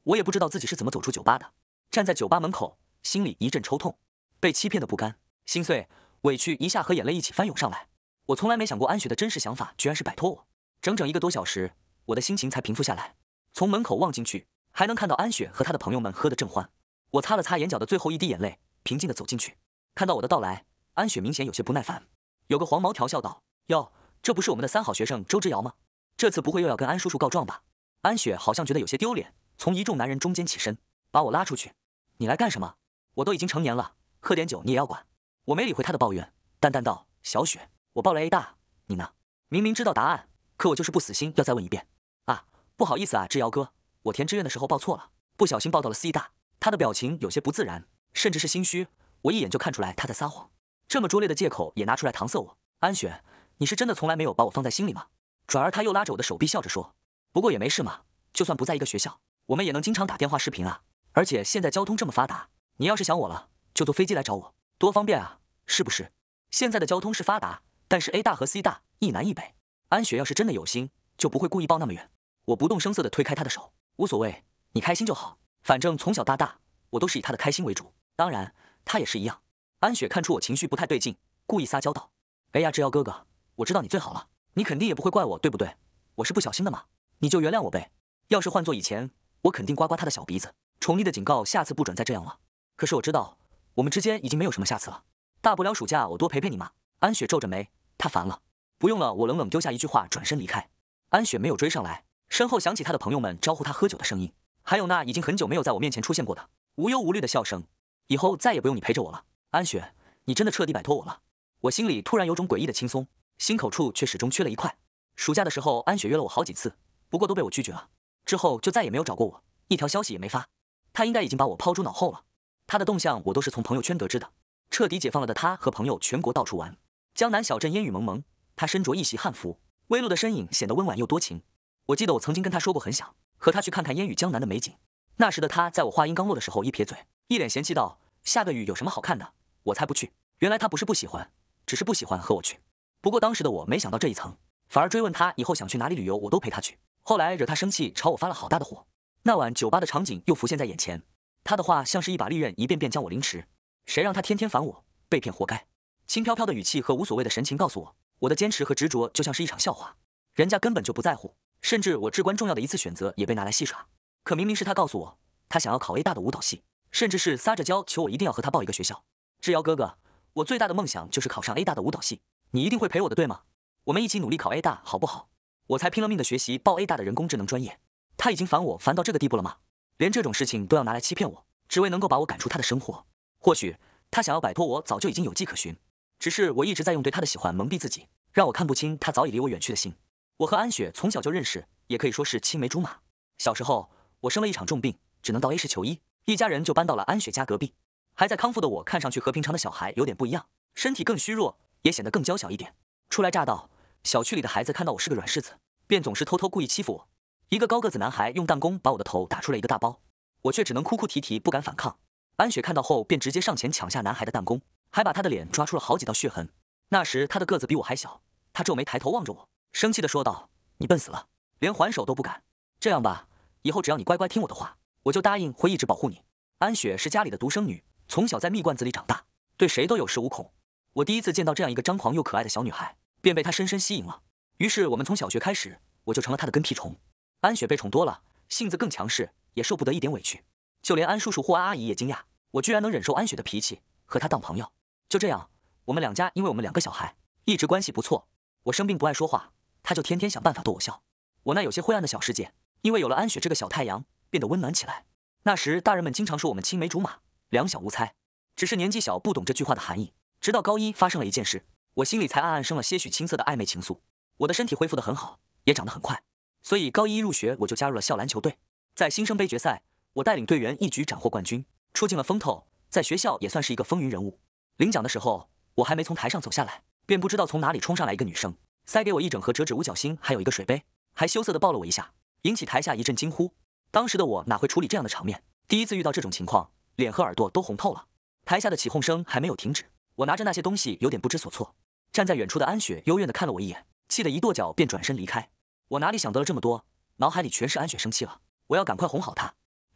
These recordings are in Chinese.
我也不知道自己是怎么走出酒吧的，站在酒吧门口，心里一阵抽痛，被欺骗的不甘、心碎、委屈一下和眼泪一起翻涌上来。我从来没想过安雪的真实想法居然是摆脱我。整整1个多小时，我的心情才平复下来。从门口望进去，还能看到安雪和她的朋友们喝得正欢。我擦了擦眼角的最后一滴眼泪，平静地走进去。看到我的到来，安雪明显有些不耐烦，有个黄毛调笑道：“哟，这不是我们的3好学生周之遥吗？这次不会又要跟安叔叔告状吧？”安雪好像觉得有些丢脸，从一众男人中间起身，把我拉出去：“你来干什么？我都已经成年了，喝点酒你也要管？”我没理会他的抱怨，淡淡道：“小雪，我报了 A 大，你呢？明明知道答案，可我就是不死心，要再问一遍。啊，不好意思啊，之遥哥，我填志愿的时候报错了，不小心报到了 C 大。”他的表情有些不自然，甚至是心虚，我一眼就看出来他在撒谎。这么拙劣的借口也拿出来搪塞我。安雪，你是真的从来没有把我放在心里吗？转而他又拉着我的手臂笑着说：“不过也没事嘛，就算不在一个学校，我们也能经常打电话视频啊。而且现在交通这么发达，你要是想我了，就坐飞机来找我，多方便啊，是不是？现在的交通是发达，但是 A 大和 C 大一南一北。安雪要是真的有心，就不会故意报那么远。”我不动声色地推开他的手，无所谓，你开心就好，反正从小到大，我都是以他的开心为主，当然他也是一样。安雪看出我情绪不太对劲，故意撒娇道：“哎呀，之遥哥哥，我知道你最好了，你肯定也不会怪我，对不对？我是不小心的嘛，你就原谅我呗。要是换做以前，我肯定刮刮他的小鼻子，宠溺的警告下次不准再这样了。可是我知道，我们之间已经没有什么下次了，大不了暑假我多陪陪你嘛。”安雪皱着眉，她烦了。不用了，我冷冷丢下一句话，转身离开。安雪没有追上来，身后响起她的朋友们招呼她喝酒的声音，还有那已经很久没有在我面前出现过的无忧无虑的笑声。以后再也不用你陪着我了，安雪，你真的彻底摆脱我了。我心里突然有种诡异的轻松，心口处却始终缺了一块。暑假的时候，安雪约了我好几次，不过都被我拒绝了。之后就再也没有找过我，一条消息也没发。她应该已经把我抛诸脑后了。她的动向我都是从朋友圈得知的。彻底解放了的她和朋友全国到处玩，江南小镇烟雨蒙蒙，她身着一袭汉服，微露的身影显得温婉又多情。我记得我曾经跟她说过很想和她去看看烟雨江南的美景。那时的她在我话音刚落的时候一撇嘴，一脸嫌弃道：“下个雨有什么好看的？我才不去。”原来她不是不喜欢，只是不喜欢和我去。不过当时的我没想到这一层，反而追问她以后想去哪里旅游，我都陪她去。后来惹她生气，朝我发了好大的火。那晚酒吧的场景又浮现在眼前，她的话像是一把利刃，一遍遍将我凌迟。谁让她天天烦我，被骗活该。轻飘飘的语气和无所谓的神情告诉我，我的坚持和执着就像是一场笑话，人家根本就不在乎，甚至我至关重要的一次选择也被拿来戏耍。可明明是她告诉我，她想要考 A 大的舞蹈系，甚至是撒着娇求我一定要和她报一个学校。之遥哥哥，我最大的梦想就是考上 A 大的舞蹈系，你一定会陪我的，对吗？我们一起努力考 A 大，好不好？我才拼了命的学习报 A 大的人工智能专业，他已经烦我烦到这个地步了吗？连这种事情都要拿来欺骗我，只为能够把我赶出他的生活。或许他想要摆脱我，早就已经有迹可循，只是我一直在用对他的喜欢蒙蔽自己，让我看不清他早已离我远去的心。我和安雪从小就认识，也可以说是青梅竹马。小时候我生了一场重病，只能到 A 市求医，一家人就搬到了安雪家隔壁。还在康复的我，看上去和平常的小孩有点不一样，身体更虚弱，也显得更娇小一点。初来乍到，小区里的孩子看到我是个软柿子，便总是偷偷故意欺负我。一个高个子男孩用弹弓把我的头打出了一个大包，我却只能哭哭啼啼，不敢反抗。安雪看到后便直接上前抢下男孩的弹弓，还把他的脸抓出了好几道血痕。那时他的个子比我还小，他皱眉抬头望着我，生气地说道：“你笨死了，连还手都不敢。这样吧，以后只要你乖乖听我的话，我就答应会一直保护你。”安雪是家里的独生女，从小在蜜罐子里长大，对谁都有恃无恐。我第一次见到这样一个张狂又可爱的小女孩，便被她深深吸引了。于是我们从小学开始，我就成了她的跟屁虫。安雪被宠多了，性子更强势，也受不得一点委屈。就连安叔叔或安阿姨也惊讶，我居然能忍受安雪的脾气，和她当朋友。就这样，我们两家因为我们2个小孩，一直关系不错。我生病不爱说话，她就天天想办法逗我笑。我那有些灰暗的小世界，因为有了安雪这个小太阳，变得温暖起来。那时大人们经常说我们青梅竹马，两小无猜，只是年纪小不懂这句话的含义。直到高一发生了一件事，我心里才暗暗生了些许青涩的暧昧情愫。我的身体恢复得很好，也长得很快，所以高一入学我就加入了校篮球队。在新生杯决赛，我带领队员一举斩获冠军，出尽了风头，在学校也算是一个风云人物。领奖的时候，我还没从台上走下来，便不知道从哪里冲上来一个女生，塞给我一整盒折纸五角星，还有一个水杯，还羞涩地抱了我一下，引起台下一阵惊呼。当时的我哪会处理这样的场面，第一次遇到这种情况，脸和耳朵都红透了。台下的起哄声还没有停止，我拿着那些东西有点不知所措。站在远处的安雪幽怨地看了我一眼，气得一跺脚便转身离开。我哪里想得了这么多，脑海里全是安雪生气了，我要赶快哄好她。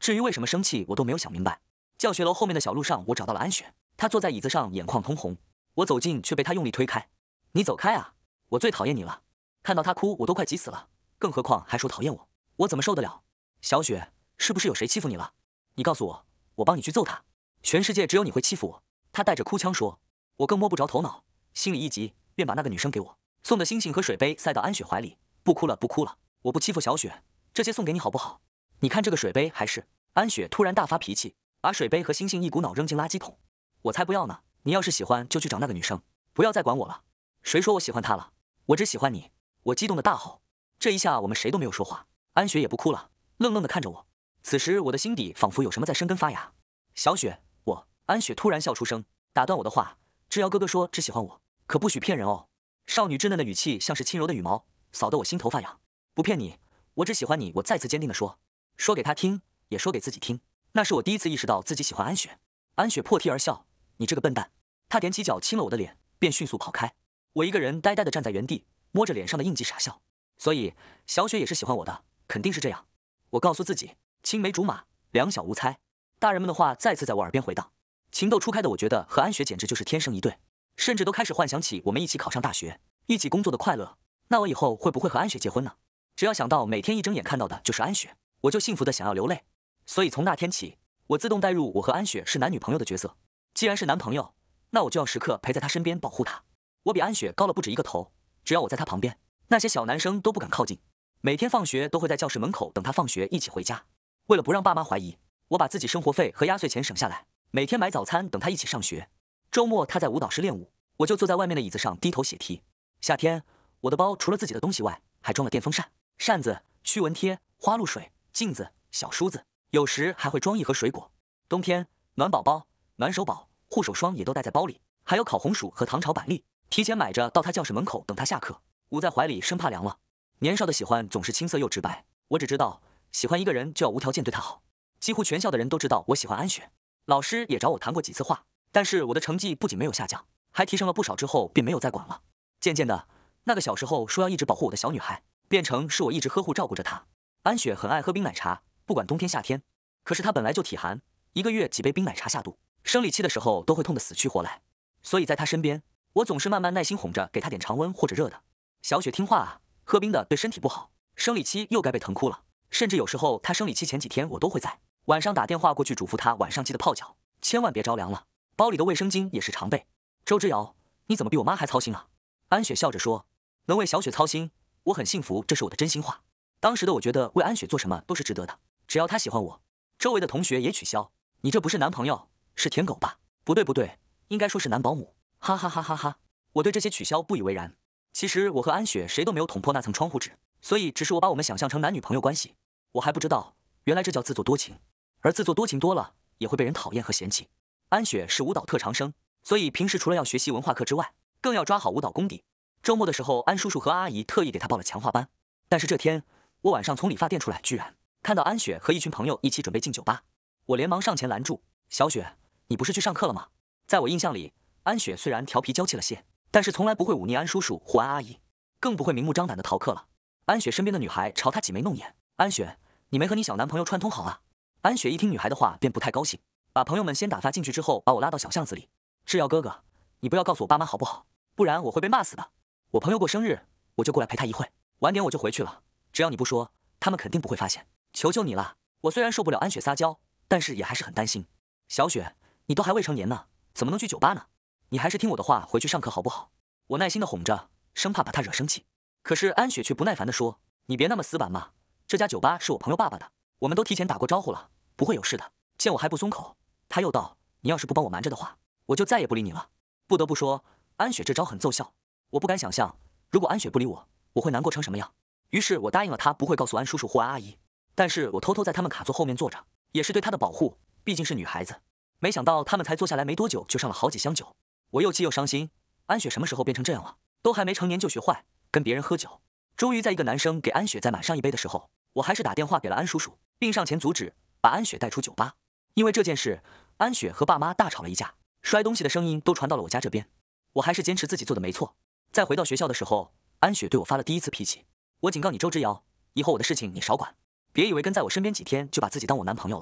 至于为什么生气，我都没有想明白。教学楼后面的小路上，我找到了安雪，她坐在椅子上，眼眶通红。我走近，却被她用力推开。你走开啊！我最讨厌你了。看到她哭，我都快急死了，更何况还说讨厌我，我怎么受得了？小雪，是不是有谁欺负你了？你告诉我，我帮你去揍他。全世界只有你会欺负我。她带着哭腔说。我更摸不着头脑，心里一急，便把那个女生给我送的星星和水杯塞到安雪怀里。不哭了，不哭了，我不欺负小雪，这些送给你好不好？你看这个水杯还是……安雪突然大发脾气，把水杯和星星一股脑扔进垃圾桶。我才不要呢！你要是喜欢就去找那个女生，不要再管我了。谁说我喜欢她了？我只喜欢你！我激动的大吼。这一下我们谁都没有说话，安雪也不哭了，愣愣的看着我。此时我的心底仿佛有什么在生根发芽。小雪，安雪突然笑出声，打断我的话。志尧哥哥说只喜欢我，可不许骗人哦。少女稚嫩的语气像是轻柔的羽毛，扫得我心头发痒。不骗你，我只喜欢你。我再次坚定地说，说给他听，也说给自己听。那是我第一次意识到自己喜欢安雪。安雪破涕而笑，你这个笨蛋。她踮起脚亲了我的脸，便迅速跑开。我一个人呆呆地站在原地，摸着脸上的印记傻笑。所以小雪也是喜欢我的，肯定是这样。我告诉自己，青梅竹马，两小无猜。大人们的话再次在我耳边回荡。情窦初开的我觉得和安雪简直就是天生一对，甚至都开始幻想起我们一起考上大学，一起工作的快乐。那我以后会不会和安雪结婚呢？只要想到每天一睁眼看到的就是安雪，我就幸福的想要流泪。所以从那天起，我自动带入我和安雪是男女朋友的角色。既然是男朋友，那我就要时刻陪在她身边保护她。我比安雪高了不止一个头，只要我在她旁边，那些小男生都不敢靠近。每天放学都会在教室门口等她放学一起回家。为了不让爸妈怀疑，我把自己生活费和压岁钱省下来，每天买早餐等他一起上学。周末他在舞蹈室练舞，我就坐在外面的椅子上低头写题。夏天，我的包除了自己的东西外，还装了电风扇、扇子、驱蚊贴、花露水、镜子、小梳子，有时还会装一盒水果。冬天，暖宝宝、暖手宝、护手霜也都带在包里，还有烤红薯和糖炒板栗，提前买着到他教室门口等他下课，捂在怀里生怕凉了。年少的喜欢总是青涩又直白，我只知道喜欢一个人就要无条件对他好。几乎全校的人都知道我喜欢安雪。老师也找我谈过几次话，但是我的成绩不仅没有下降，还提升了不少，之后便没有再管了。渐渐的，那个小时候说要一直保护我的小女孩，变成是我一直呵护照顾着她。安雪很爱喝冰奶茶，不管冬天夏天，可是她本来就体寒，1个月几杯冰奶茶下肚，生理期的时候都会痛得死去活来。所以在她身边，我总是慢慢耐心哄着，给她点常温或者热的。小雪听话啊，喝冰的对身体不好，生理期又该被疼哭了。甚至有时候她生理期前几天我都会在晚上打电话过去嘱咐她晚上记得泡脚，千万别着凉了。包里的卫生巾也是常备。周之遥，你怎么比我妈还操心啊？安雪笑着说，能为小雪操心，我很幸福，这是我的真心话。当时的我觉得为安雪做什么都是值得的，只要她喜欢我。周围的同学也取笑，你这不是男朋友，是舔狗吧？不对，应该说是男保姆。哈哈哈哈哈！我对这些取笑不以为然。其实我和安雪谁都没有捅破那层窗户纸，所以只是我把我们想象成男女朋友关系。我还不知道，原来这叫自作多情。而自作多情多了，也会被人讨厌和嫌弃。安雪是舞蹈特长生，所以平时除了要学习文化课之外，更要抓好舞蹈功底。周末的时候，安叔叔和阿姨特意给她报了强化班。但是这天，我晚上从理发店出来，居然看到安雪和一群朋友一起准备进酒吧。我连忙上前拦住，小雪，你不是去上课了吗？在我印象里，安雪虽然调皮娇气了些，但是从来不会忤逆安叔叔或安阿姨，更不会明目张胆的逃课了。安雪身边的女孩朝她挤眉弄眼，安雪，你没和你小男朋友串通好啊？安雪一听女孩的话便不太高兴，把朋友们先打发进去之后，把我拉到小巷子里。志尧哥哥，你不要告诉我爸妈好不好？不然我会被骂死的。我朋友过生日，我就过来陪他一会，晚点我就回去了。只要你不说，他们肯定不会发现。求求你了！我虽然受不了安雪撒娇，但是也还是很担心。小雪，你都还未成年呢，怎么能去酒吧呢？你还是听我的话，回去上课好不好？我耐心的哄着，生怕把她惹生气。可是安雪却不耐烦地说：“你别那么死板嘛，这家酒吧是我朋友爸爸的。我们都提前打过招呼了，不会有事的。”见我还不松口，他又道：“你要是不帮我瞒着的话，我就再也不理你了。”不得不说，安雪这招很奏效。我不敢想象，如果安雪不理我，我会难过成什么样。于是我答应了他，不会告诉安叔叔或安阿姨。但是我偷偷在他们卡座后面坐着，也是对她的保护，毕竟是女孩子。没想到他们才坐下来没多久，就上了好几箱酒。我又气又伤心，安雪什么时候变成这样了？都还没成年就学坏，跟别人喝酒。终于在一个男生给安雪再满上一杯的时候，我还是打电话给了安叔叔，并上前阻止，把安雪带出酒吧。因为这件事，安雪和爸妈大吵了一架，摔东西的声音都传到了我家这边。我还是坚持自己做的没错。在回到学校的时候，安雪对我发了第一次脾气。我警告你周之遥，以后我的事情你少管，别以为跟在我身边几天就把自己当我男朋友了。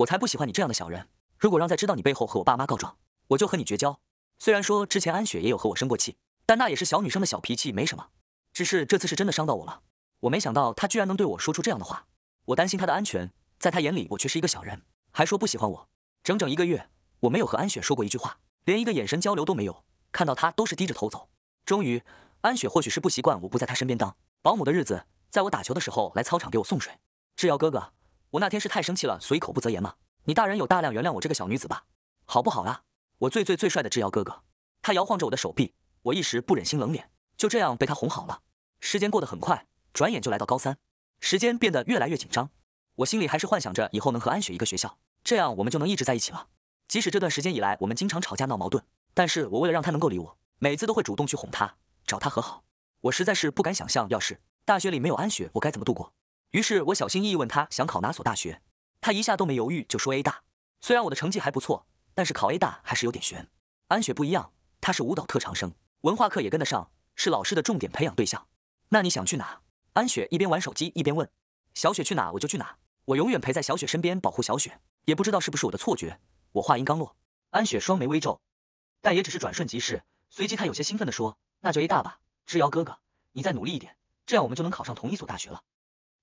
我才不喜欢你这样的小人。如果让再知道你背后和我爸妈告状，我就和你绝交。虽然说之前安雪也有和我生过气，但那也是小女生的小脾气，没什么。只是这次是真的伤到我了，我没想到她居然能对我说出这样的话。我担心她的安全，在她眼里我却是一个小人，还说不喜欢我。整整1个月，我没有和安雪说过一句话，连一个眼神交流都没有，看到她都是低着头走。终于，安雪或许是不习惯我不在她身边当保姆的日子，在我打球的时候来操场给我送水。志尧哥哥，我那天是太生气了，所以口不择言嘛。你大人有大量，原谅我这个小女子吧，好不好啊？我最帅的志尧哥哥。他摇晃着我的手臂，我一时不忍心冷脸，就这样被他哄好了。时间过得很快，转眼就来到高3，时间变得越来越紧张。我心里还是幻想着以后能和安雪一个学校，这样我们就能一直在一起了。即使这段时间以来我们经常吵架闹矛盾，但是我为了让他能够理我，每次都会主动去哄他，找他和好。我实在是不敢想象，要是大学里没有安雪，我该怎么度过。于是我小心翼翼问他想考哪所大学，他一下都没犹豫就说 A 大。虽然我的成绩还不错，但是考 A 大还是有点悬。安雪不一样，她是舞蹈特长生，文化课也跟得上，是老师的重点培养对象。那你想去哪？安雪一边玩手机一边问。小雪去哪我就去哪，我永远陪在小雪身边保护小雪。也不知道是不是我的错觉，我话音刚落，安雪双眉微皱，但也只是转瞬即逝。随即她有些兴奋地说：“那就 A 大吧，志尧哥哥，你再努力一点，这样我们就能考上同一所大学了。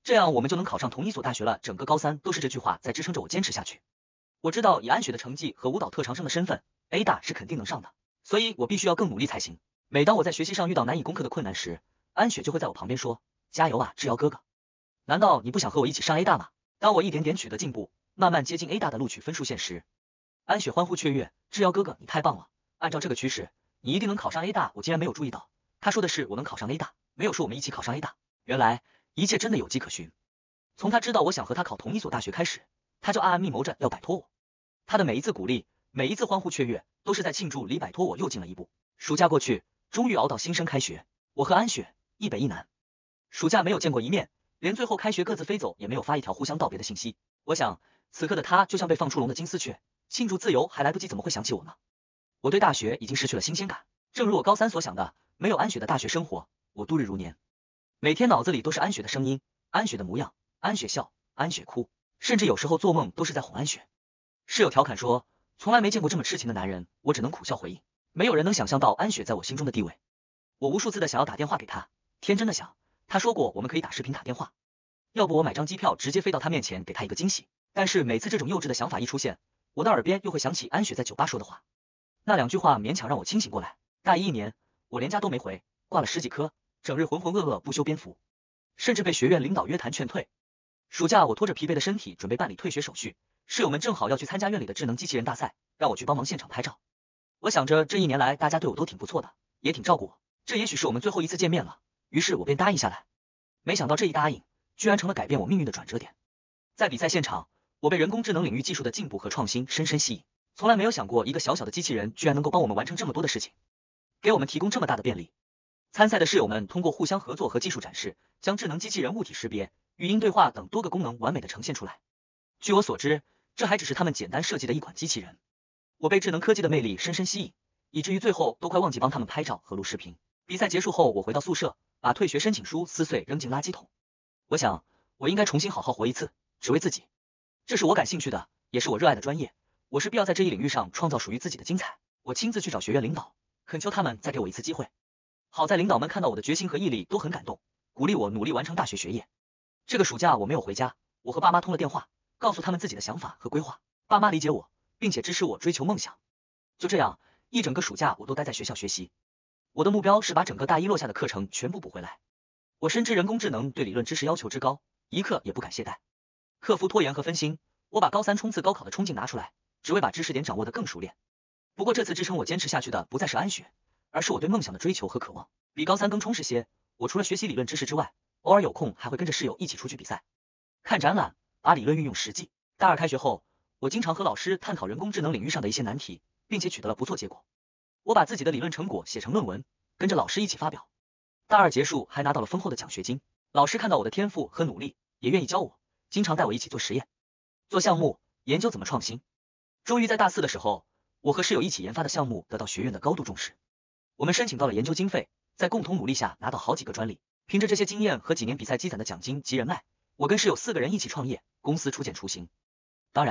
整个高3都是这句话在支撑着我坚持下去。我知道以安雪的成绩和舞蹈特长生的身份 ，A 大是肯定能上的，所以我必须要更努力才行。每当我在学习上遇到难以攻克的困难时，安雪就会在我旁边说：加油啊，志尧哥哥！难道你不想和我一起上 A 大吗？当我一点点取得进步，慢慢接近 A 大的录取分数线时，安雪欢呼雀跃：志尧哥哥，你太棒了！按照这个趋势，你一定能考上 A 大。我竟然没有注意到，他说的是我能考上 A 大，没有说我们一起考上 A 大。原来一切真的有迹可循。从他知道我想和他考同一所大学开始，他就暗暗密谋着要摆脱我。他的每一次鼓励，每一次欢呼雀跃，都是在庆祝离摆脱我又近了一步。暑假过去，终于熬到新生开学，我和安雪一北一南，暑假没有见过一面，连最后开学各自飞走也没有发一条互相道别的信息。我想此刻的他就像被放出笼的金丝雀，庆祝自由还来不及，怎么会想起我呢？我对大学已经失去了新鲜感，正如我高3所想的，没有安雪的大学生活，我度日如年。每天脑子里都是安雪的声音，安雪的模样，安雪笑，安雪哭，甚至有时候做梦都是在哄安雪。室友调侃说，从来没见过这么痴情的男人，我只能苦笑回应，没有人能想象到安雪在我心中的地位。我无数次的想要打电话给她，天真的想，她说过我们可以打视频打电话，要不我买张机票直接飞到她面前给她一个惊喜。但是每次这种幼稚的想法一出现，我的耳边又会想起安雪在酒吧说的话，那2句话勉强让我清醒过来。大一1年，我连家都没回，挂了10几科，整日浑浑噩噩不修边幅，甚至被学院领导约谈劝退。暑假我拖着疲惫的身体准备办理退学手续，室友们正好要去参加院里的智能机器人大赛，让我去帮忙现场拍照。我想着这1年来大家对我都挺不错的，也挺照顾我，这也许是我们最后一次见面了，于是我便答应下来。没想到这一答应居然成了改变我命运的转折点。在比赛现场，我被人工智能领域技术的进步和创新深深吸引，从来没有想过一个小小的机器人居然能够帮我们完成这么多的事情，给我们提供这么大的便利。参赛的室友们通过互相合作和技术展示，将智能机器人物体识别、语音对话等多个功能完美的呈现出来。据我所知，这还只是他们简单设计的一款机器人。我被智能科技的魅力深深吸引，以至于最后都快忘记帮他们拍照和录视频。比赛结束后，我回到宿舍，把退学申请书撕碎扔进垃圾桶。我想，我应该重新好好活一次，只为自己。这是我感兴趣的，也是我热爱的专业，我是必要在这一领域上创造属于自己的精彩。我亲自去找学院领导，恳求他们再给我一次机会。好在领导们看到我的决心和毅力都很感动，鼓励我努力完成大学学业。这个暑假我没有回家，我和爸妈通了电话，告诉他们自己的想法和规划。爸妈理解我，并且支持我追求梦想。就这样，一整个暑假我都待在学校学习。我的目标是把整个大一落下的课程全部补回来。我深知人工智能对理论知识要求之高，一刻也不敢懈怠。克服拖延和分心，我把高3冲刺高考的冲劲拿出来，只为把知识点掌握得更熟练。不过这次支撑我坚持下去的不再是安雪，而是我对梦想的追求和渴望。比高3更充实些，我除了学习理论知识之外，偶尔有空还会跟着室友一起出去比赛、看展览，把理论运用实际。大2开学后，我经常和老师探讨人工智能领域上的一些难题，并且取得了不错结果。我把自己的理论成果写成论文，跟着老师一起发表。大2结束还拿到了丰厚的奖学金，老师看到我的天赋和努力，也愿意教我，经常带我一起做实验、做项目，研究怎么创新。终于在大4的时候，我和室友一起研发的项目得到学院的高度重视，我们申请到了研究经费，在共同努力下拿到好几个专利。凭着这些经验和几年比赛积攒的奖金及人脉，我跟室友4个人一起创业，公司初见雏形。当然，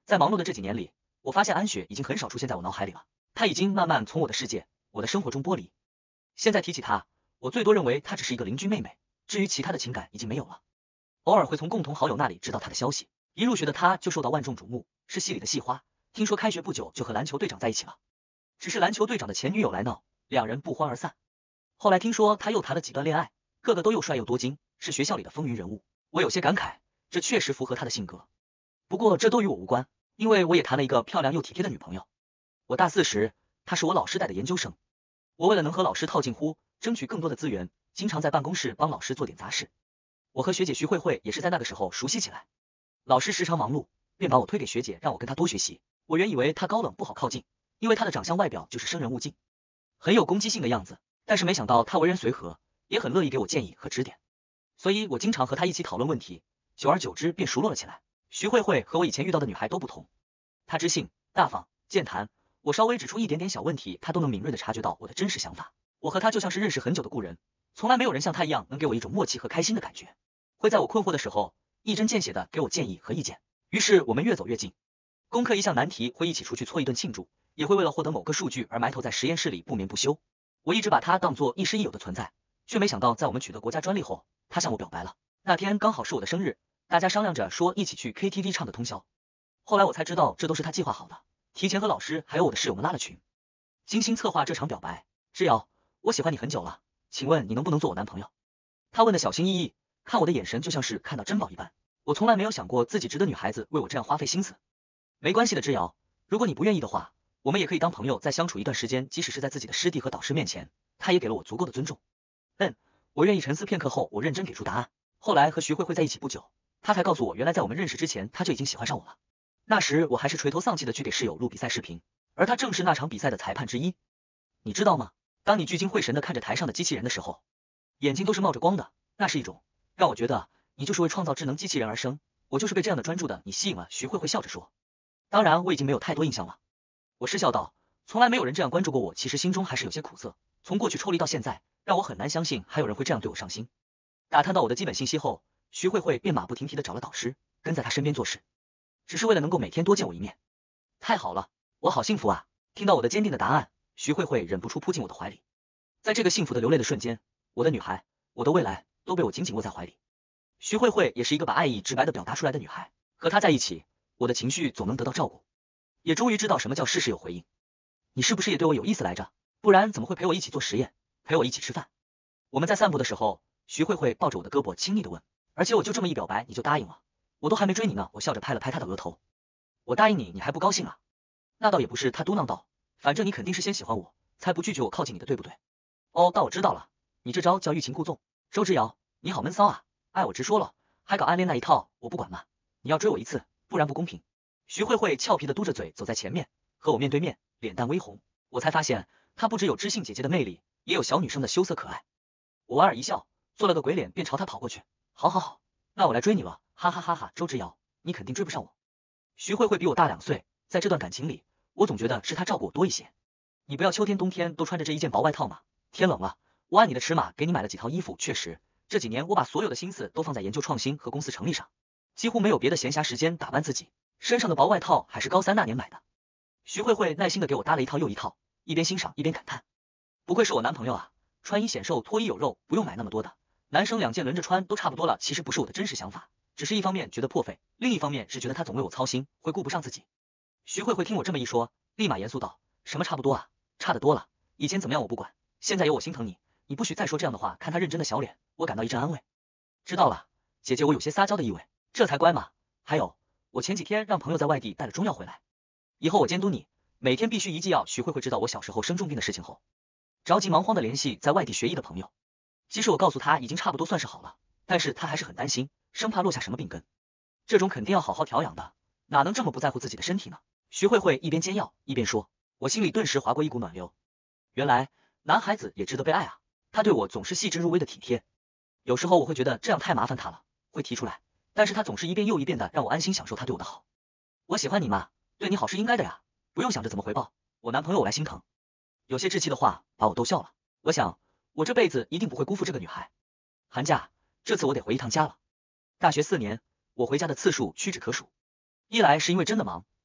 在忙碌的这几年里，我发现安雪已经很少出现在我脑海里了，她已经慢慢从我的世界、我的生活中剥离。现在提起她，我最多认为她只是一个邻居妹妹，至于其他的情感已经没有了。偶尔会从共同好友那里知道她的消息，一入学的她就受到万众瞩目，是系里的系花。听说开学不久就和篮球队长在一起了，只是篮球队长的前女友来闹，两人不欢而散。后来听说她又谈了几段恋爱，个个都又帅又多金，是学校里的风云人物。我有些感慨，这确实符合她的性格。不过这都与我无关，因为我也谈了一个漂亮又体贴的女朋友。我大4时，她是我老师带的研究生。我为了能和老师套近乎，争取更多的资源，经常在办公室帮老师做点杂事。我和学姐徐慧慧也是在那个时候熟悉起来。老师时常忙碌，便把我推给学姐，让我跟她多学习。我原以为她高冷不好靠近，因为她的长相外表就是生人勿近，很有攻击性的样子，但是没想到她为人随和，也很乐意给我建议和指点，所以我经常和她一起讨论问题，久而久之便熟络了起来。徐慧慧和我以前遇到的女孩都不同，她知性、大方、健谈，我稍微指出一点点小问题，她都能敏锐地察觉到我的真实想法。我和她就像是认识很久的故人，从来没有人像她一样能给我一种默契和开心的感觉，会在我困惑的时候一针见血地给我建议和意见，于是我们越走越近。攻克一项难题会一起出去搓一顿庆祝，也会为了获得某个数据而埋头在实验室里不眠不休。我一直把她当作亦师亦友的存在，却没想到在我们取得国家专利后，她向我表白了。那天刚好是我的生日，大家商量着说一起去 KTV 唱个通宵。后来我才知道这都是她计划好的，提前和老师还有我的室友们拉了群，精心策划这场表白。之遥，我喜欢你很久了，请问你能不能做我男朋友？她问的小心翼翼，看我的眼神就像是看到珍宝一般。我从来没有想过自己值得女孩子为我这样花费心思。没关系的，之遥，如果你不愿意的话，我们也可以当朋友再相处一段时间，即使是在自己的师弟和导师面前，他也给了我足够的尊重。我愿意。沉思片刻后，我认真给出答案。后来和徐慧慧在一起不久，他才告诉我，原来在我们认识之前，他就已经喜欢上我了。那时我还是垂头丧气的去给室友录比赛视频，而他正是那场比赛的裁判之一。你知道吗？当你聚精会神的看着台上的机器人的时候，眼睛都是冒着光的，那是一种让我觉得你就是为创造智能机器人而生，我就是被这样的专注的你吸引了。徐慧慧笑着说。当然我已经没有太多印象了。我失笑道，从来没有人这样关注过我，其实心中还是有些苦涩。从过去抽离到现在，让我很难相信还有人会这样对我上心。打探到我的基本信息后，徐慧慧便马不停蹄的找了导师，跟在他身边做事，只是为了能够每天多见我一面。太好了，我好幸福啊！听到我的坚定的答案，徐慧慧忍不住扑进我的怀里。在这个幸福的流泪的瞬间，我的女孩，我的未来都被我紧紧握在怀里。徐慧慧也是一个把爱意直白的表达出来的女孩，和她在一起，我的情绪总能得到照顾，也终于知道什么叫事事有回应。你是不是也对我有意思来着？不然怎么会陪我一起做实验，陪我一起吃饭？我们在散步的时候，徐慧慧抱着我的胳膊亲昵的问，而且我就这么一表白你就答应了？我都还没追你呢。我笑着拍了拍她的额头。我答应你，你还不高兴啊？那倒也不是，她嘟囔道，反正你肯定是先喜欢我，才不拒绝我靠近你的，对不对？哦，那我知道了，你这招叫欲擒故纵。周之遥，你好闷骚啊，爱我直说了，还搞暗恋那一套，我不管嘛，你要追我一次，不然不公平。徐慧慧俏皮的嘟着嘴走在前面，和我面对面，脸蛋微红。我才发现她不只有知性姐姐的魅力，也有小女生的羞涩可爱。我莞尔一笑，做了个鬼脸，便朝她跑过去。好好好，那我来追你了，哈哈哈哈。周之遥，你肯定追不上我。徐慧慧比我大2岁，在这段感情里，我总觉得是她照顾我多一些。你不要秋天冬天都穿着这一件薄外套吗？天冷了，我按你的尺码给你买了几套衣服。确实，这几年我把所有的心思都放在研究创新和公司成立上，几乎没有别的闲暇时间打扮自己。身上的薄外套还是高3那年买的。徐慧慧耐心的给我搭了一套又一套，一边欣赏一边感叹，不愧是我男朋友啊，穿衣显瘦，脱衣有肉，不用买那么多的，男生2件轮着穿都差不多了。其实不是我的真实想法，只是一方面觉得破费，另一方面是觉得他总为我操心，会顾不上自己。徐慧慧听我这么一说，立马严肃道，什么差不多啊，差得多了，以前怎么样我不管，现在有我心疼你，你不许再说这样的话。看他认真的小脸，我感到一阵安慰。知道了，姐姐，我有些撒娇的意味，这才乖嘛。还有，我前几天让朋友在外地带了中药回来，以后我监督你，每天必须一剂药。徐慧慧知道我小时候生重病的事情后，着急忙慌的联系在外地学医的朋友。即使我告诉他已经差不多算是好了，但是他还是很担心，生怕落下什么病根。这种肯定要好好调养的，哪能这么不在乎自己的身体呢？徐慧慧一边煎药一边说，我心里顿时划过一股暖流。原来男孩子也值得被爱啊，他对我总是细致入微的体贴，有时候我会觉得这样太麻烦他了，会提出来，但是他总是一遍又一遍的让我安心享受他对我的好。我喜欢你嘛，对你好是应该的呀，不用想着怎么回报，我男朋友我来心疼。有些稚气的话把我逗笑了，我想我这辈子一定不会辜负这个女孩。寒假，这次我得回一趟家了。大学4年，我回家的次数屈指可数，一来是因为真的忙，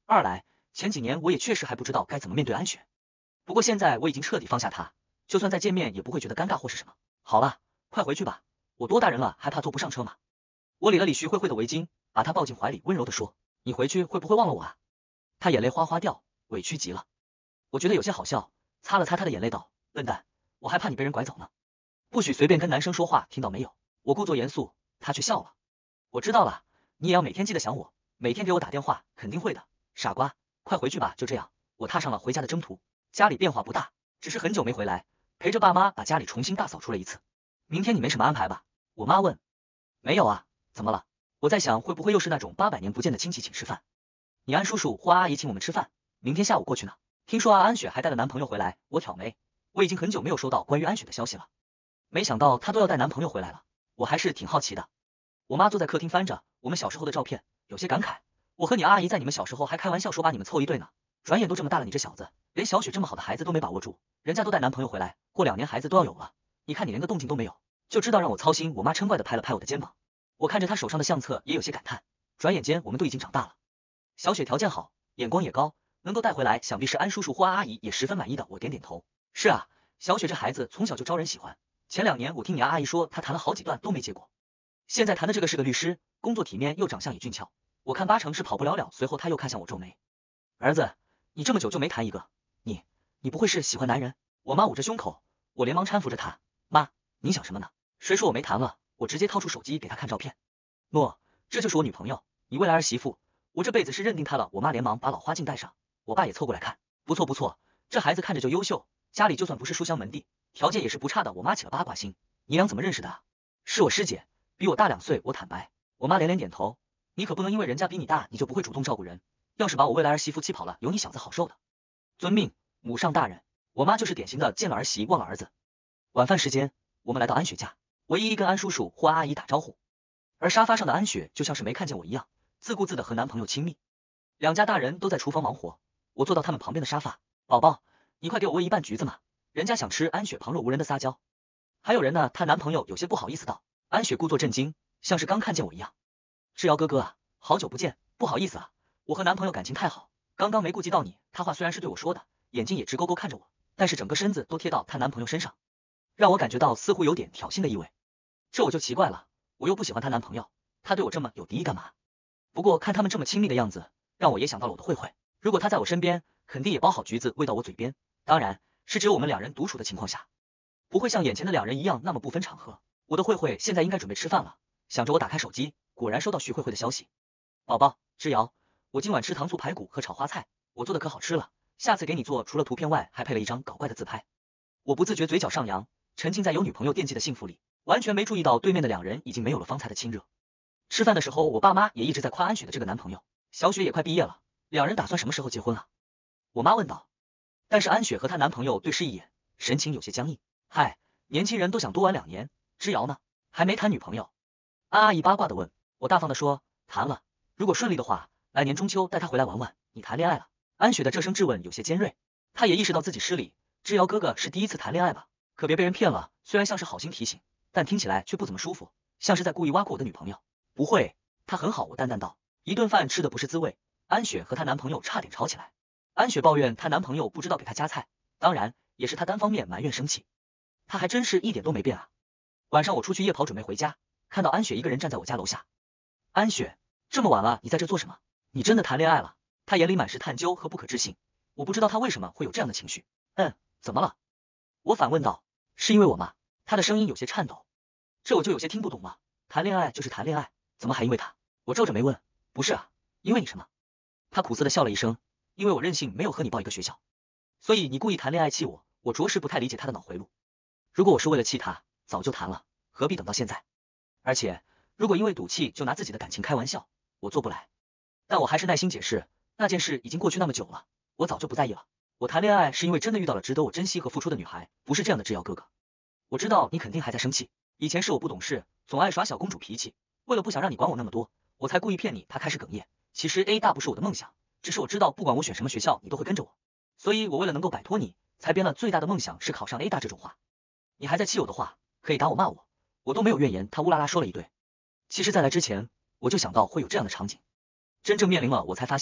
二来，前几年我也确实还不知道该怎么面对安雪，不过现在我已经彻底放下她，就算再见面也不会觉得尴尬或是什么。好了，快回去吧，我多大人了，还怕坐不上车吗？我理了理徐慧慧的围巾，把她抱进怀里，温柔地说：“你回去会不会忘了我啊？”她眼泪哗哗掉，委屈极了。我觉得有些好笑，擦了擦她的眼泪道：“笨蛋，我还怕你被人拐走呢。不许随便跟男生说话，听到没有？”我故作严肃，她却笑了。我知道了，你也要每天记得想我，每天给我打电话，肯定会的。傻瓜，快回去吧。就这样，我踏上了回家的征途。家里变化不大，只是很久没回来，陪着爸妈把家里重新大扫除了一次。明天你没什么安排吧？我妈问。没有啊，怎么了？我在想会不会又是那种800年不见的亲戚请吃饭。你安叔叔或阿姨请我们吃饭，明天下午过去呢。听说安雪还带了男朋友回来，我挑眉，我已经很久没有收到关于安雪的消息了，没想到她都要带男朋友回来了，我还是挺好奇的。我妈坐在客厅翻着我们小时候的照片，有些感慨，我和你阿姨在你们小时候还开玩笑说把你们凑一对呢，转眼都这么大了，你这小子连小雪这么好的孩子都没把握住，人家都带男朋友回来，过2年孩子都要有了，你看你连个动静都没有，就知道让我操心。我妈嗔怪地拍了拍我的肩膀，我看着她手上的相册也有些感叹，转眼间我们都已经长大了。小雪条件好，眼光也高，能够带回来，想必是安叔叔或安阿姨也十分满意的。我点点头，是啊，小雪这孩子从小就招人喜欢，前2年我听你阿姨说她谈了好几段都没结果，现在谈的这个是个律师，工作体面又长相也俊俏，我看8成是跑不了了。随后他又看向我皱眉，儿子，你这么久就没谈一个，你不会是喜欢男人？我妈捂着胸口，我连忙搀扶着她，妈，你想什么呢？谁说我没谈了？我直接掏出手机给她看照片，诺，这就是我女朋友，你未来儿媳妇，我这辈子是认定她了。我妈连忙把老花镜戴上，我爸也凑过来看，不错不错，这孩子看着就优秀，家里就算不是书香门第，条件也是不差的。我妈起了八卦心，你俩怎么认识的啊？是我师姐，比我大2岁，我坦白。我妈连连点头，你可不能因为人家比你大，你就不会主动照顾人，要是把我未来儿媳妇气跑了，有你小子好受的。遵命，母上大人。我妈就是典型的见了儿媳忘了儿子。晚饭时间，我们来到安雪家，我一一跟安叔叔或安阿姨打招呼，而沙发上的安雪就像是没看见我一样，自顾自的和男朋友亲密。2家大人都在厨房忙活，我坐到他们旁边的沙发，宝宝，你快给我喂一半橘子嘛，人家想吃。安雪旁若无人的撒娇。还有人呢，她男朋友有些不好意思道。安雪故作震惊，像是刚看见我一样。志尧哥哥啊，好久不见，不好意思啊，我和男朋友感情太好，刚刚没顾及到你。她话虽然是对我说的，眼睛也直勾勾看着我，但是整个身子都贴到她男朋友身上，让我感觉到似乎有点挑衅的意味。这我就奇怪了，我又不喜欢她男朋友，她对我这么有敌意干嘛？不过看他们这么亲密的样子，让我也想到了我的慧慧，如果她在我身边，肯定也包好橘子喂到我嘴边，当然是只有我们2人独处的情况下，不会像眼前的2人一样那么不分场合。我的慧慧现在应该准备吃饭了，想着我打开手机，果然收到徐慧慧的消息，宝宝，志尧，我今晚吃糖醋排骨和炒花菜，我做的可好吃了，下次给你做，除了图片外还配了一张搞怪的自拍。我不自觉嘴角上扬，沉浸在有女朋友惦记的幸福里，完全没注意到对面的2人已经没有了方才的亲热。吃饭的时候，我爸妈也一直在夸安雪的这个男朋友，小雪也快毕业了，2人打算什么时候结婚啊？我妈问道。但是安雪和她男朋友对视一眼，神情有些僵硬。嗨，年轻人都想多玩2年，志尧呢？还没谈女朋友？安阿姨八卦的问。我大方的说，谈了，如果顺利的话，来年中秋带她回来玩玩。你谈恋爱了？安雪的这声质问有些尖锐，她也意识到自己失礼。志尧哥哥是第一次谈恋爱吧？可别被人骗了，虽然像是好心提醒，但听起来却不怎么舒服，像是在故意挖苦我的女朋友。不会，她很好，我淡淡道。一顿饭吃的不是滋味，安雪和她男朋友差点吵起来。安雪抱怨她男朋友不知道给她夹菜，当然也是她单方面埋怨生气，她还真是一点都没变啊。晚上我出去夜跑准备回家，看到安雪一个人站在我家楼下。安雪，这么晚了，你在这做什么？你真的谈恋爱了？她眼里满是探究和不可置信，我不知道她为什么会有这样的情绪。怎么了？我反问道。是因为我吗？她的声音有些颤抖。这我就有些听不懂了，谈恋爱就是谈恋爱，怎么还因为他？我皱着眉问。不是啊，因为你什么？她苦涩的笑了一声，因为我任性没有和你报一个学校，所以你故意谈恋爱气我，我着实不太理解她的脑回路。如果我是为了气她，早就谈了，何必等到现在？而且如果因为赌气就拿自己的感情开玩笑，我做不来。但我还是耐心解释，那件事已经过去那么久了，我早就不在意了。我谈恋爱是因为真的遇到了值得我珍惜和付出的女孩，不是这样的。志尧哥哥，我知道你肯定还在生气，以前是我不懂事，总爱耍小公主脾气，为了不想让你管我那么多，我才故意骗你。他开始哽咽。其实 A 大不是我的梦想，只是我知道不管我选什么学校，你都会跟着我，所以我为了能够摆脱你，才编了最大的梦想是考上 A 大这种话。你还在气我的话，可以打我骂我，我都没有怨言。他乌拉拉说了一堆。其实在来之前，我就想到会有这样的场景，真正面临了，我才发现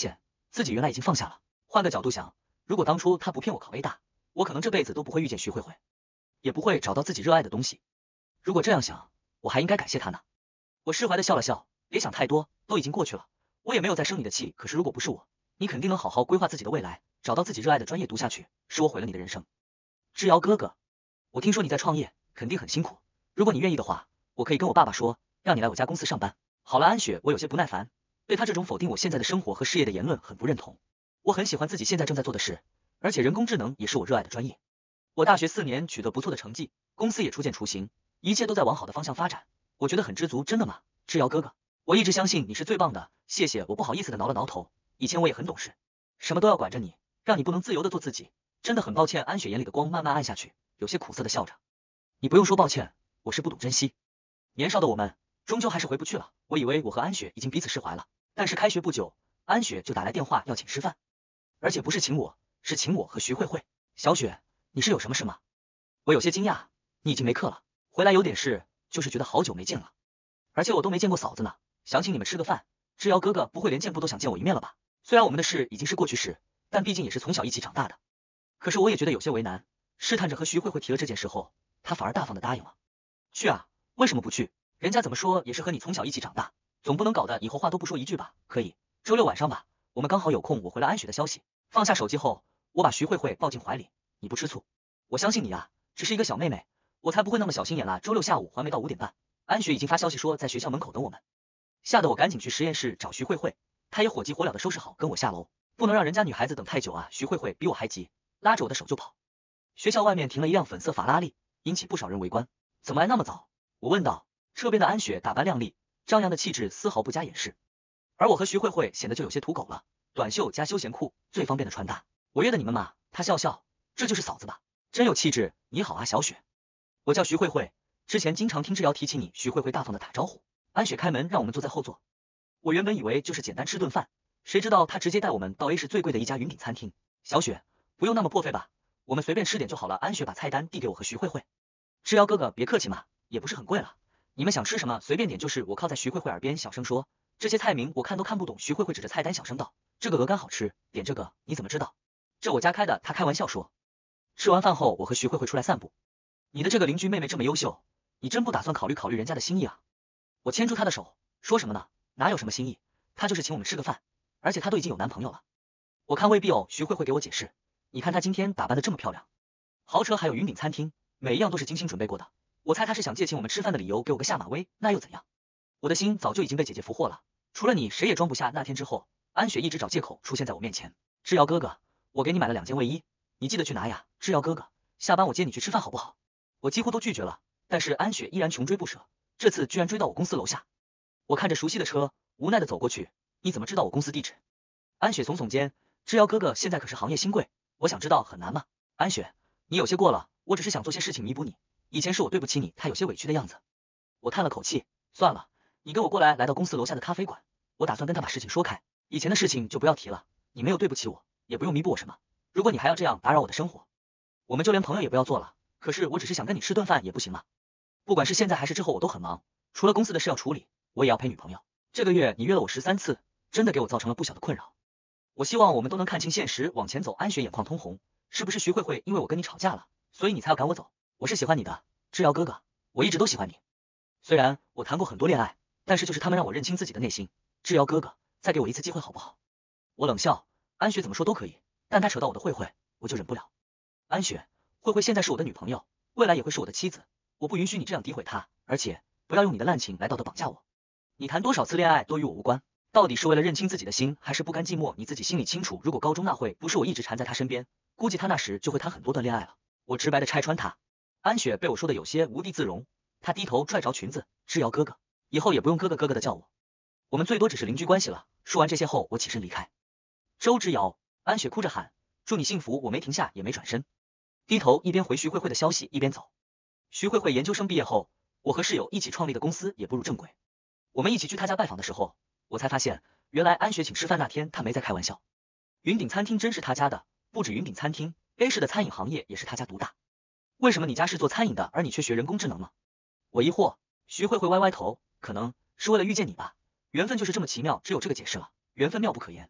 自己原来已经放下了。换个角度想，如果当初他不骗我考 A 大，我可能这辈子都不会遇见徐慧慧，也不会找到自己热爱的东西。如果这样想，我还应该感谢他呢。我释怀的笑了笑，别想太多，都已经过去了，我也没有再生你的气。可是如果不是我，你肯定能好好规划自己的未来，找到自己热爱的专业读下去，是我毁了你的人生。志尧哥哥，我听说你在创业，肯定很辛苦，如果你愿意的话，我可以跟我爸爸说，让你来我家公司上班。好了，安雪，我有些不耐烦，对他这种否定我现在的生活和事业的言论很不认同。我很喜欢自己现在正在做的事，而且人工智能也是我热爱的专业。我大学4年取得不错的成绩，公司也初见雏形，一切都在往好的方向发展，我觉得很知足。真的吗？志尧哥哥，我一直相信你是最棒的，谢谢。我不好意思的挠了挠头，以前我也很懂事，什么都要管着你，让你不能自由的做自己，真的很抱歉。安雪眼里的光慢慢暗下去，有些苦涩的笑着。你不用说抱歉，我是不懂珍惜。年少的我们终究还是回不去了。我以为我和安雪已经彼此释怀了，但是开学不久，安雪就打来电话要请吃饭，而且不是请我，是请我和徐慧慧。小雪，你是有什么事吗？我有些惊讶，你已经没课了，回来有点事，就是觉得好久没见了，而且我都没见过嫂子呢，想请你们吃个饭。志尧哥哥不会连见不都想见我一面了吧？虽然我们的事已经是过去式，但毕竟也是从小一起长大的。可是我也觉得有些为难，试探着和徐慧慧提了这件事后，她反而大方的答应了。去啊，为什么不去？人家怎么说也是和你从小一起长大，总不能搞得以后话都不说一句吧？可以，周6晚上吧，我们刚好有空。我回了安雪的消息，放下手机后，我把徐慧慧抱进怀里。你不吃醋？我相信你啊，只是一个小妹妹，我才不会那么小心眼啦。周6下午还没到5点半，安雪已经发消息说在学校门口等我们，吓得我赶紧去实验室找徐慧慧，她也火急火燎的收拾好跟我下楼，不能让人家女孩子等太久啊。徐慧慧比我还急，拉着我的手就跑。学校外面停了一辆粉色法拉利，引起不少人围观。怎么来那么早？我问道。车边的安雪打扮靓丽，张扬的气质丝毫不加掩饰，而我和徐慧慧显得就有些土狗了，短袖加休闲裤，最方便的穿搭。我约的你们嘛？她笑笑，这就是嫂子吧，真有气质。你好啊，小雪。我叫徐慧慧，之前经常听志尧提起你。徐慧慧大方的打招呼。安雪开门让我们坐在后座。我原本以为就是简单吃顿饭，谁知道她直接带我们到 A 市最贵的一家云顶餐厅。小雪，不用那么破费吧，我们随便吃点就好了。安雪把菜单递给我和徐慧慧。志尧哥哥别客气嘛，也不是很贵了，你们想吃什么随便点就是。我靠在徐慧慧耳边小声说，这些菜名我看都看不懂。徐慧慧指着菜单小声道，这个鹅肝好吃，点这个。你怎么知道？这我家开的。她开玩笑说。吃完饭后，我和徐慧慧出来散步。你的这个邻居妹妹这么优秀，你真不打算考虑考虑人家的心意啊？我牵住她的手，说什么呢？哪有什么心意，她就是请我们吃个饭，而且她都已经有男朋友了。我看未必哦。徐慧慧给我解释，你看她今天打扮的这么漂亮，豪车还有云顶餐厅，每一样都是精心准备过的。我猜她是想借请我们吃饭的理由给我个下马威，那又怎样？我的心早就已经被姐姐俘获了，除了你谁也装不下。那天之后，安雪一直找借口出现在我面前。志尧哥哥，我给你买了2件卫衣，你记得去拿呀。志尧哥哥，下班我接你去吃饭好不好？我几乎都拒绝了，但是安雪依然穷追不舍，这次居然追到我公司楼下。我看着熟悉的车，无奈的走过去。你怎么知道我公司地址？安雪耸耸肩，志尧哥哥现在可是行业新贵，我想知道很难吗？安雪，你有些过了，我只是想做些事情弥补你，以前是我对不起你。他有些委屈的样子。我叹了口气，算了，你跟我过来。来到公司楼下的咖啡馆，我打算跟他把事情说开，以前的事情就不要提了，你没有对不起我，也不用弥补我什么，如果你还要这样打扰我的生活，我们就连朋友也不要做了。可是我只是想跟你吃顿饭也不行吗？不管是现在还是之后我都很忙，除了公司的事要处理，我也要陪女朋友。这个月你约了我13次，真的给我造成了不小的困扰。我希望我们都能看清现实，往前走。安雪眼眶通红，是不是徐慧慧因为我跟你吵架了，所以你才要赶我走？我是喜欢你的，志尧哥哥，我一直都喜欢你。虽然我谈过很多恋爱，但是就是他们让我认清自己的内心。志尧哥哥，再给我一次机会好不好？我冷笑，安雪怎么说都可以，但她扯到我的慧慧，我就忍不了。安雪，慧慧现在是我的女朋友，未来也会是我的妻子，我不允许你这样诋毁她，而且不要用你的滥情来道德绑架我。你谈多少次恋爱都与我无关，到底是为了认清自己的心，还是不甘寂寞？你自己心里清楚。如果高中那会不是我一直缠在她身边，估计她那时就会谈很多段恋爱了。我直白的拆穿她。安雪被我说的有些无地自容，她低头拽着裙子，志尧哥哥，以后也不用哥哥哥哥的叫我，我们最多只是邻居关系了。说完这些后，我起身离开。周之尧，安雪哭着喊，祝你幸福。我没停下，也没转身，低头一边回徐慧慧的消息一边走。徐慧慧研究生毕业后，我和室友一起创立的公司也步入正轨。我们一起去她家拜访的时候，我才发现原来安雪请吃饭那天她没在开玩笑。云顶餐厅真是她家的，不止云顶餐厅 ，A 市的餐饮行业也是她家独大。为什么你家是做餐饮的，而你却学人工智能呢？我疑惑。徐慧慧歪歪头，可能是为了遇见你吧，缘分就是这么奇妙，只有这个解释了，缘分妙不可言。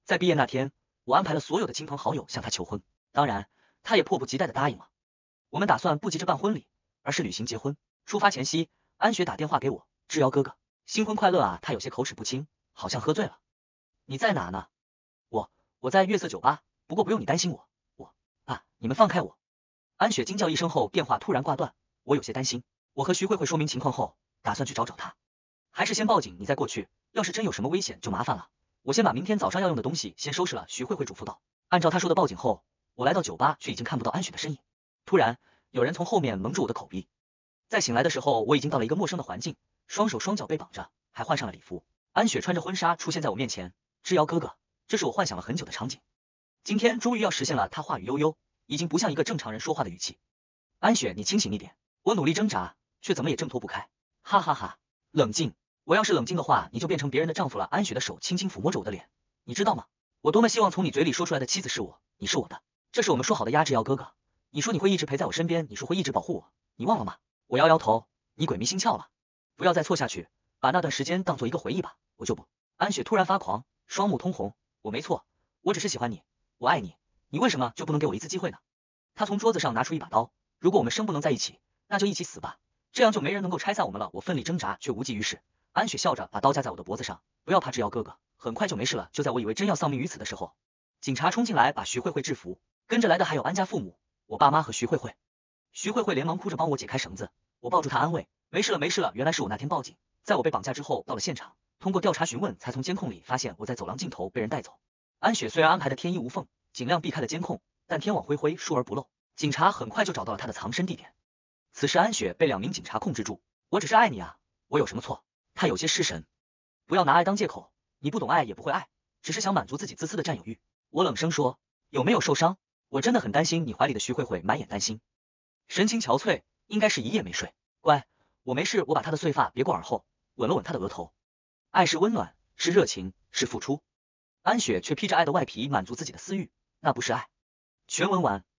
在毕业那天，我安排了所有的亲朋好友向她求婚，当然，她也迫不及待的答应了。我们打算不急着办婚礼，而是旅行结婚。出发前夕，安雪打电话给我，志尧哥哥，新婚快乐啊！她有些口齿不清，好像喝醉了。你在哪呢？我在月色酒吧，不过不用你担心你们放开我。安雪惊叫一声后，电话突然挂断，我有些担心。我和徐慧慧说明情况后，打算去找她，还是先报警，你再过去，要是真有什么危险就麻烦了。我先把明天早上要用的东西先收拾了。徐慧慧嘱咐道。按照她说的报警后，我来到酒吧，却已经看不到安雪的身影。突然，有人从后面蒙住我的口鼻。在醒来的时候，我已经到了一个陌生的环境，双手双脚被绑着，还换上了礼服。安雪穿着婚纱出现在我面前，志尧哥哥，这是我幻想了很久的场景，今天终于要实现了。他话语悠悠，已经不像一个正常人说话的语气。安雪，你清醒一点。我努力挣扎，却怎么也挣脱不开。哈哈哈，冷静。我要是冷静的话，你就变成别人的丈夫了。安雪的手轻轻抚摸着我的脸，你知道吗？我多么希望从你嘴里说出来的妻子是我，你是我的，这是我们说好的呀，志尧哥哥。你说你会一直陪在我身边，你说会一直保护我，你忘了吗？我摇摇头，你鬼迷心窍了。不要再错下去，把那段时间当做一个回忆吧。我就不。安雪突然发狂，双目通红。我没错，我只是喜欢你，我爱你，你为什么就不能给我一次机会呢？他从桌子上拿出一把刀，如果我们生不能在一起，那就一起死吧，这样就没人能够拆散我们了。我奋力挣扎，却无济于事。安雪笑着把刀架在我的脖子上，不要怕，志尧哥哥，很快就没事了。就在我以为真要丧命于此的时候，警察冲进来把徐慧慧制服，跟着来的还有安家父母，我爸妈和徐慧慧。徐慧慧连忙哭着帮我解开绳子，我抱住她安慰，没事了没事了。原来是我那天报警，在我被绑架之后到了现场，通过调查询问才从监控里发现我在走廊尽头被人带走。安雪虽然安排的天衣无缝，尽量避开了监控，但天网恢恢，疏而不漏，警察很快就找到了她的藏身地点。此时安雪被2名警察控制住，我只是爱你啊，我有什么错？她有些失神，不要拿爱当借口，你不懂爱也不会爱，只是想满足自己自私的占有欲。我冷声说，有没有受伤？我真的很担心你。怀里的徐慧慧满眼担心，神情憔悴，应该是一夜没睡。乖，我没事。我把她的碎发别过耳后，吻了吻她的额头。爱是温暖，是热情，是付出。安雪却披着爱的外皮满足自己的私欲，那不是爱。全文完。